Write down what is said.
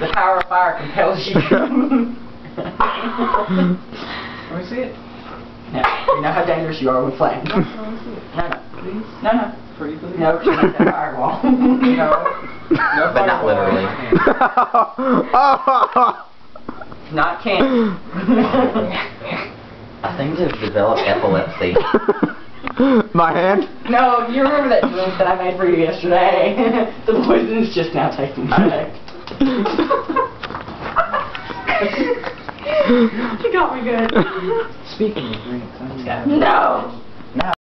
The power of fire compels you. Let me see it. No, you know how dangerous you are with flames. No, Please? no. Pretty please? No, because you make that fireball. No. But not literally. Not candy. I seem to have developed epilepsy. My hand? No, you remember that drink that I made for you yesterday? The poison's just now taking effect. You got me good. Speaking of drinks, I just got... No!